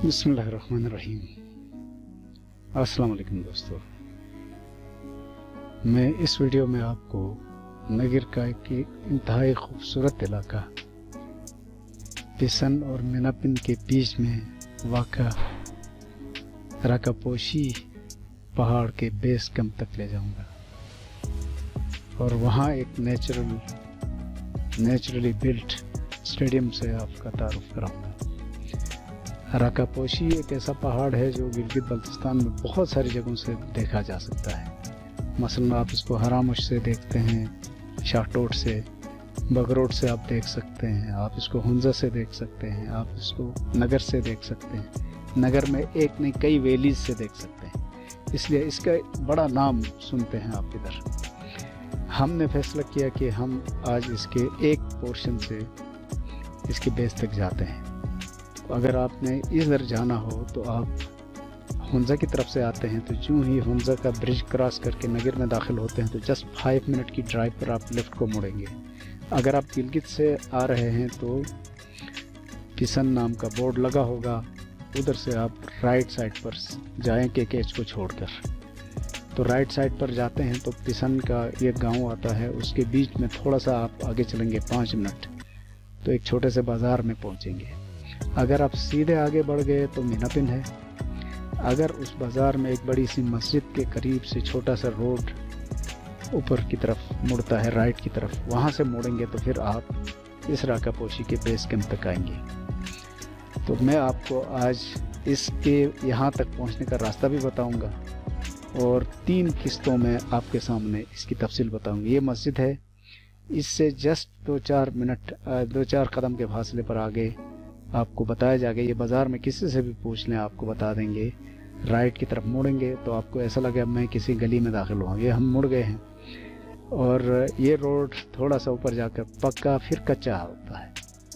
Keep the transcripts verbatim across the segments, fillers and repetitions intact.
बिस्मिल्लाहिर्रहमानिर्रहीम। अस्सलाम वालेकुम दोस्तों, मैं इस वीडियो में आपको नगर का एक इंतहाई खूबसूरत इलाका पिसन और मिनापिन के बीच में वाक़ा राकापोशी पहाड़ के बेस कैंप तक ले जाऊंगा और वहाँ एक नेचुरल नेचुरली बिल्ट स्टेडियम से आपका तारुफ कराऊंगा। राकापोशी एक ऐसा पहाड़ है जो गिलगित बल्तिस्तान में बहुत सारी जगहों से देखा जा सकता है। मसलन आप इसको हरामुश से देखते हैं, शाहटोट से, बगरोट से आप देख सकते हैं, आप इसको हुंजा से देख सकते हैं, आप इसको नगर से देख सकते हैं, नगर में एक नहीं कई वैलीज से देख सकते हैं। इसलिए इसका बड़ा नाम सुनते हैं आप इधर। हमने फैसला किया कि हम आज इसके एक पोर्शन से इसके बेस तक जाते हैं। तो अगर आपने इधर जाना हो तो आप हुंजा की तरफ से आते हैं तो जो ही हुंजा का ब्रिज क्रॉस करके नगर में दाखिल होते हैं तो जस्ट फाइव मिनट की ड्राइव पर आप लेफ़्ट को मुड़ेंगे। अगर आप गिलगित से आ रहे हैं तो पिसन नाम का बोर्ड लगा होगा, उधर से आप राइट साइड पर जाएं के केच को छोड़कर। तो राइट साइड पर जाते हैं तो पिसन का एक गांव आता है, उसके बीच में थोड़ा सा आप आगे चलेंगे पाँच मिनट तो एक छोटे से बाज़ार में पहुंचेंगे। अगर आप सीधे आगे बढ़ गए तो मिनापिन है। अगर उस बाज़ार में एक बड़ी सी मस्जिद के करीब से छोटा सा रोड ऊपर की तरफ मुड़ता है, राइट की तरफ, वहाँ से मुड़ेंगे तो फिर आप इस राकापोशी के बेस कैंप तक आएंगे। तो मैं आपको आज इसके यहाँ तक पहुँचने का रास्ता भी बताऊँगा और तीन किस्तों में आपके सामने इसकी तफसील बताऊँगी। ये मस्जिद है, इससे जस्ट दो चार मिनट दो चार कदम के फासले पर आगे आपको बताया जाएगा। ये बाज़ार में किसी से भी पूछ लें आपको बता देंगे। राइट की तरफ मुड़ेंगे तो आपको ऐसा लगे मैं किसी गली में दाखिल हुआ। ये हम मुड़ गए हैं और ये रोड थोड़ा सा ऊपर जाकर पक्का फिर कच्चा होता है।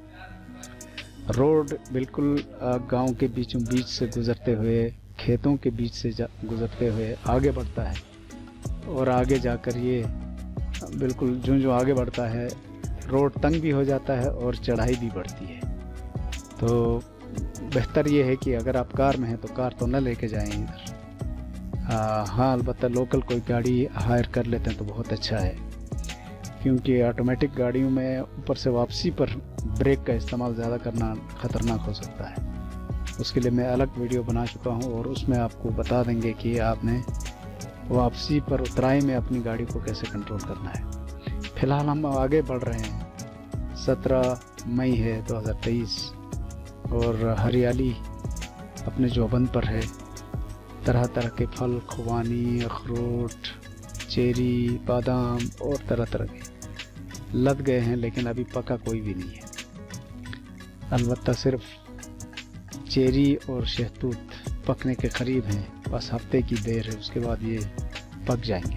रोड बिल्कुल गांव के बीचों बीच से गुजरते हुए, खेतों के बीच से गुजरते हुए आगे बढ़ता है और आगे जाकर ये बिल्कुल जो जो आगे बढ़ता है रोड तंग भी हो जाता है और चढ़ाई भी बढ़ती है। तो बेहतर ये है कि अगर आप कार में हैं तो कार तो न लेके जाएं इधर। हाँ, अलबत्ता लोकल कोई गाड़ी हायर कर लेते हैं तो बहुत अच्छा है, क्योंकि ऑटोमेटिक गाड़ियों में ऊपर से वापसी पर ब्रेक का इस्तेमाल ज़्यादा करना ख़तरनाक हो सकता है। उसके लिए मैं अलग वीडियो बना चुका हूँ और उसमें आपको बता देंगे कि आपने वापसी पर उतराई में अपनी गाड़ी को कैसे कंट्रोल करना है। फ़िलहाल हम आगे बढ़ रहे हैं। सत्रह मई है दो हज़ार तेईस और हरियाली अपने जोबन पर है। तरह तरह के फल, खुबानी, अखरोट, चेरी, बादाम और तरह तरह के लद गए हैं, लेकिन अभी पका कोई भी नहीं है। अलबत्ता सिर्फ चेरी और शहतूत पकने के करीब हैं, बस हफ्ते की देर है, उसके बाद ये पक जाएंगे।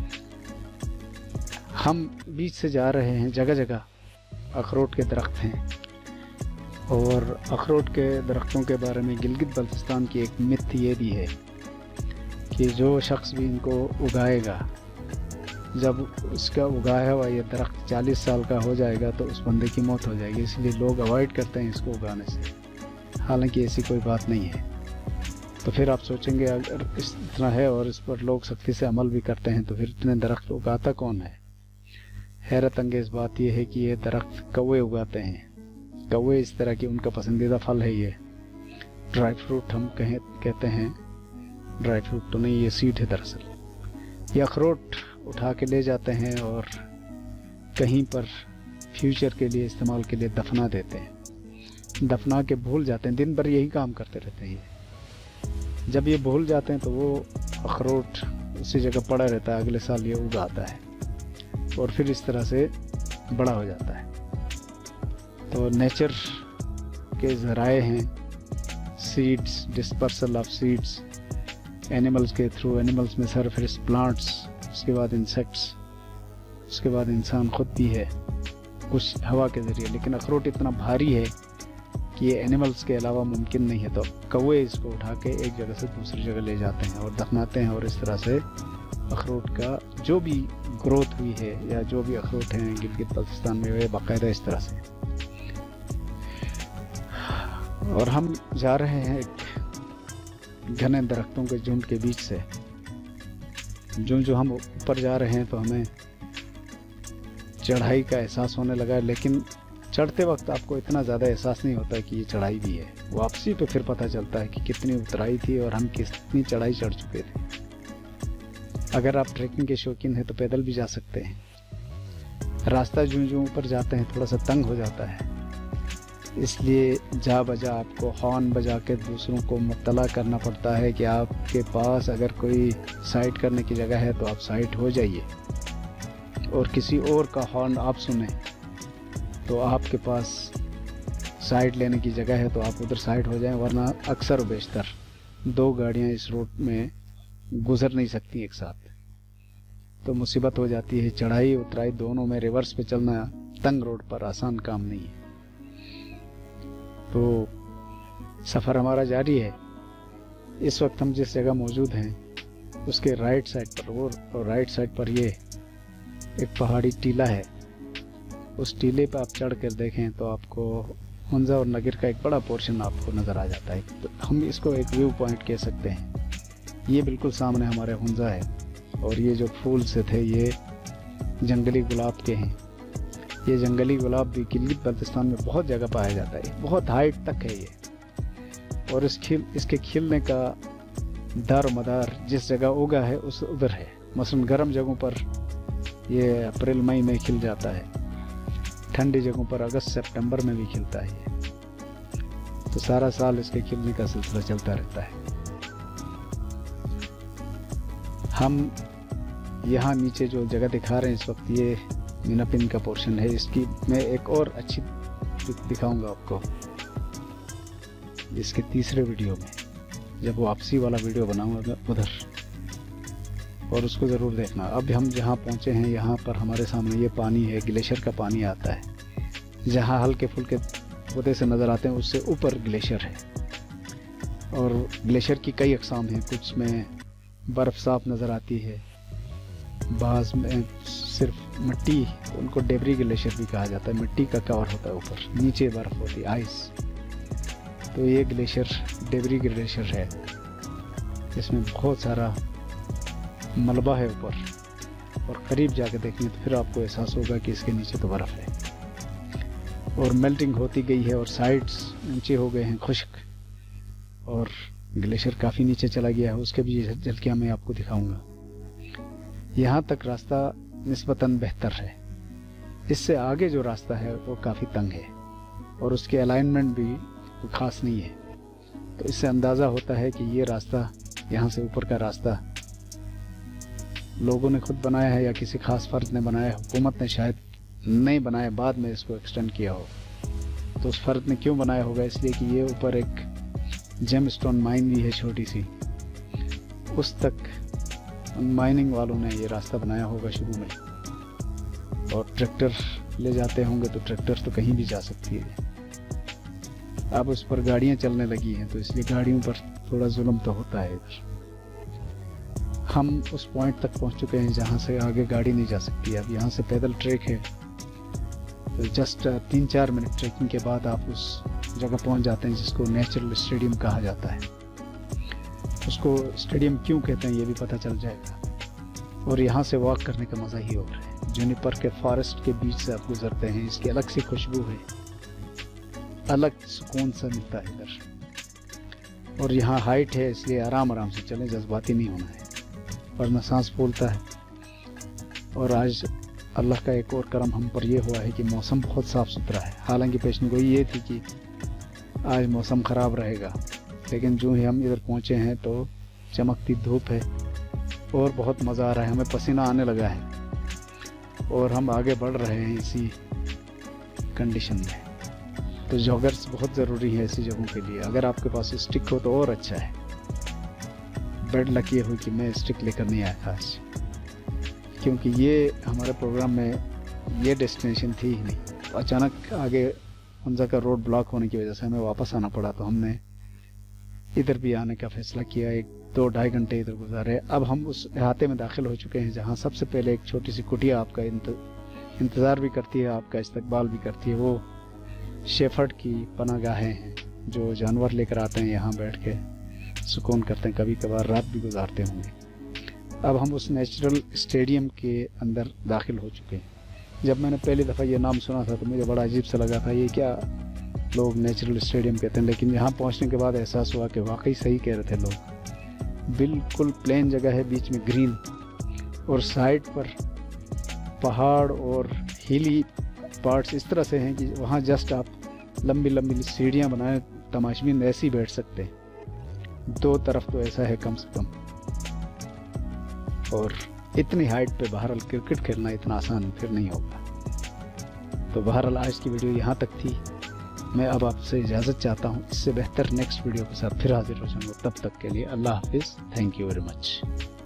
हम बीच से जा रहे हैं, जगह जगह अखरोट के दरख्त हैं और अखरोट के दरख्तों के बारे में गिलगित बल्तिस्तान की एक मिथ ये भी है कि जो शख्स भी इनको उगाएगा, जब उसका उगाया हुआ ये दरख्त चालीस साल का हो जाएगा तो उस बंदे की मौत हो जाएगी। इसलिए लोग अवॉइड करते हैं इसको उगाने से, हालांकि ऐसी कोई बात नहीं है। तो फिर आप सोचेंगे अगर इस तरह है और इस पर लोग सख्ती से अमल भी करते हैं तो फिर इतने दरख्त उगाता कौन है। हैरत अंगेज़ बात यह है कि ये दरख्त कौवे उगाते हैं। कौवे इस तरह की उनका पसंदीदा फल है। ये ड्राई फ्रूट हम कहें कहते हैं, ड्राई फ्रूट तो नहीं, ये सीड है दरअसल। ये अखरोट उठा के ले जाते हैं और कहीं पर फ्यूचर के लिए इस्तेमाल के लिए दफना देते हैं। दफना के भूल जाते हैं, दिन भर यही काम करते रहते हैं। जब ये भूल जाते हैं तो वो अखरोट उसी जगह पड़ा रहता है, अगले साल ये उगाता है और फिर इस तरह से बड़ा हो जाता है। तो नेचर के ज़राए हैं seeds, dispersal of seeds, animals के थ्रू, एनिमल्स में सरफेस प्लांट्स, उसके बाद इंसेक्ट्स, उसके बाद इंसान खुद भी है कुछ हवा के ज़रिए। लेकिन अखरोट इतना भारी है कि ये एनिमल्स के अलावा मुमकिन नहीं है। तो कौवे इसको उठा के एक जगह से दूसरी जगह ले जाते हैं और दफनाते हैं और इस तरह से अखरोट का जो भी ग्रोथ हुई है या जो भी अखरोट हैं गिलगित बल्तिस्तान में, वे बाकायदा इस तरह से اور ہم جا رہے ہیں ایک گھنے درختوں کے جھنڈ کے بیچ سے. جو جو ہم اوپر جا رہے ہیں تو ہمیں چڑھائی کا احساس ہونے لگا ہے، لیکن چڑھتے وقت آپ کو اتنا زیادہ احساس نہیں ہوتا کہ یہ چڑھائی بھی ہے. واپسی پہ پھر پتہ چلتا ہے کہ کتنی اترائی تھی اور ہم کتنی چڑھائی چڑھ چکے تھے. اگر آپ ٹریکنگ کے شوقین ہیں تو پیدل بھی جا سکتے ہیں. راستہ جو جو اوپر جاتے ہیں تھوڑا سا تنگ ہو جاتا ہے، اس لیے جا بجا آپ کو ہارن بجا کے دوسروں کو مطلع کرنا پڑتا ہے کہ آپ کے پاس اگر کوئی سائڈ کرنے کی جگہ ہے تو آپ سائڈ ہو جائیے، اور کسی اور کا ہارن آپ سنیں تو آپ کے پاس سائڈ لینے کی جگہ ہے تو آپ ادھر سائڈ ہو جائیں، ورنہ اکثر و بیشتر دو گاڑیاں اس روڈ میں گزر نہیں سکتی ایک ساتھ، تو مصیبت ہو جاتی ہے. چڑھائی اترائی دونوں میں ریورس پہ چلنا تنگ روڈ پر آسان کام نہیں ہے. تو سفر ہمارا جاری ہے. اس وقت ہم جس جگہ موجود ہیں اس کے رائٹ سائڈ پر وہ رائٹ سائڈ پر یہ ایک پہاڑی ٹیلہ ہے. اس ٹیلے پہ آپ چڑھ کر دیکھیں تو آپ کو ہنزا اور نگر کا ایک بڑا پورشن آپ کو نظر آ جاتا ہے. تو ہم اس کو ایک ویو پوائنٹ کہہ سکتے ہیں. یہ بالکل سامنے ہمارے ہنزا ہے، اور یہ جو پھول سے تھے یہ جنگلی گلاب کے ہیں. یہ جنگلی گلاب بھی گلگت بلتستان میں بہت جگہ پایا جاتا ہے، بہت ہائٹ تک ہے یہ، اور اس کھل اس کے کھلنے کا دار و مدار جس جگہ اگا ہے اس ادھر ہے. مثلا گرم جگہوں پر یہ اپریل مئی میں کھل جاتا ہے، ٹھنڈی جگہوں پر اگست سپٹمبر میں بھی کھلتا ہے یہ. تو سارا سال اس کے کھلنے کا سلسلہ چلتا رہتا ہے. ہم یہاں نیچے جو جگہ دکھا رہے ہیں اس وقت یہ مینا پن کا پورشن ہے. اس کی میں ایک اور اچھی دکھاؤں گا آپ کو اس کے تیسرے ویڈیو میں، جب واپسی والا ویڈیو بناؤں گا ادھر، اور اس کو ضرور دیکھنا. اب ہم جہاں پہنچے ہیں یہاں پر ہمارے سامنے یہ پانی ہے، گلیشیئر کا پانی آتا ہے. جہاں ہلکے پھلکے پودے سے نظر آتے ہیں اس سے اوپر گلیشیئر ہے، اور گلیشیئر کی کئی اقسام ہیں. کچھ میں برف صاف نظر آتی ہے، بعض میں صرف مٹی، ان کو ڈیبری گلیشیئر بھی کہا جاتا ہے، مٹی کا کور ہوتا ہے اوپر، نیچے برف ہوتی ہے، آئس. تو یہ گلیشیئر ڈیبری گلیشیئر ہے، اس میں بہت سارا ملبہ ہے اوپر، اور قریب جا کے دیکھیں تو پھر آپ کو احساس ہوگا کہ اس کے نیچے تو برف ہے، اور میلٹنگ ہوتی گئی ہے، اور سائڈز اونچے ہو گئے ہیں خشک، اور گلیشیئر کافی نیچے چلا گیا ہے. اس کے بھی جھلکیاں میں آپ کو دکھاؤں گا. یہاں تک راستہ نسبتاً بہتر ہے. اس سے آگے جو راستہ ہے وہ کافی تنگ ہے، اور اس کے الائنمنٹ بھی خاص نہیں ہے. تو اس سے اندازہ ہوتا ہے کہ یہ راستہ یہاں سے اوپر کا راستہ لوگوں نے خود بنایا ہے یا کسی خاص فرد نے بنایا ہے. حکومت نے شاید نہیں بنایا، بعد میں اس کو ایکسٹینڈ کیا ہو. تو اس فرد نے کیوں بنایا ہوگا؟ اس لیے کہ یہ اوپر ایک جیم اسٹون مائن بھی ہے چھوٹی سی، اس تک مائننگ والوں نے یہ راستہ بنایا ہوگا شروع میں، اور ٹریکٹر لے جاتے ہوں گے تو ٹریکٹر تو کہیں بھی جا سکتی ہے. اب اس پر گاڑیاں چلنے لگی ہیں تو اس لیے گاڑیوں پر تھوڑا ظلم تو ہوتا ہے. ادھر ہم اس پوائنٹ تک پہنچ چکے ہیں جہاں سے آگے گاڑی نہیں جا سکتی. اب یہاں سے پیدل ٹریک ہے، تو جسٹ تین چار منٹ ٹریکنگ کے بعد آپ اس جگہ پہنچ جاتے ہیں جس کو نیچرل اسٹیڈیم کہا جاتا ہے. اس کو اسٹیڈیم کیوں کہتے ہیں یہ بھی پتہ چل جائے گا. اور یہاں سے واک کرنے کا مزہ ہی اور ہے. جونیپر کے فارسٹ کے بیچ سے آپ گزرتے ہیں، اس کی الگ سی خوشبو ہے، الگ سکون سا ملتا ہے ادھر. اور یہاں ہائٹ ہے اس لیے آرام آرام سے چلیں، جذباتی نہیں ہونا ہے ورنہ سانس پھولتا ہے. اور آج اللہ کا ایک اور کرم ہم پر یہ ہوا ہے کہ موسم بہت صاف ستھرا ہے. حالانکہ پیشن گوئی یہ تھی کہ آج موسم خراب رہے گا، لیکن جو ہی ہم ادھر پہنچے ہیں تو چمکتی دھوپ ہے اور بہت مزہ آ رہا ہے. ہمیں پسینہ آنے لگا ہے اور ہم آگے بڑھ رہے ہیں اسی کنڈیشن میں. تو جاگرز بہت ضروری ہے ایسی جگہوں کے لیے. اگر آپ کے پاس اسٹک ہو تو اور اچھا ہے. بیڈ لک یہ ہوئی کہ میں اسٹک لے کر نہیں آیا تھا آج، کیونکہ یہ ہمارے پروگرام میں یہ ڈیسٹینیشن تھی ہی نہیں. تو اچانک آگے ہنزا کا روڈ بلاک ہونے کی وجہ سے ہمیں واپس آنا پڑا، تو ہم نے ادھر بھی آنے کا فیصلہ کیا. ایک دو ڈھائی گھنٹے ادھر گزارے. اب ہم اس احاطے میں داخل ہو چکے ہیں جہاں سب سے پہلے ایک چھوٹی سی کٹیا آپ کا انتظار بھی کرتی ہے، آپ کا استقبال بھی کرتی ہے. وہ شیفرڈ کی پناہ گاہیں ہیں. जो जानवर लेकर आते हैं यहाँ बैठ के सुकून करते हैं, कभी कभार रात भी गुजारते होंगे। अब हम उस नेचुरल स्टेडियम के अंदर दाखिल हो चुके हैं। जब मैंने पहली दफ़ा ये नाम सुना था तो मुझे बड़ा अजीब सा लगा था, ये क्या लोग नेचुरल स्टेडियम कहते हैं, लेकिन यहाँ पहुँचने के बाद एहसास हुआ कि वाकई सही कह रहे थे लोग। बिल्कुल प्लेन जगह है, बीच में ग्रीन और साइड पर पहाड़ और हिली पार्ट्स इस तरह से हैं कि वहाँ जस्ट आप लंबी लंबी सीढ़ियाँ बनाए तमाशबीन ऐसे ही बैठ सकते हैं। दो तरफ तो ऐसा है कम से कम, और इतनी हाइट पे बहरहाल क्रिकेट खेलना इतना आसान फिर नहीं होगा। तो बहरहाल आज की वीडियो यहाँ तक थी। मैं अब आपसे इजाज़त चाहता हूँ, इससे बेहतर नेक्स्ट वीडियो के साथ फिर हाजिर हो जाऊँगा। तब तक के लिए अल्लाह हाफिज़, थैंक यू वेरी मच।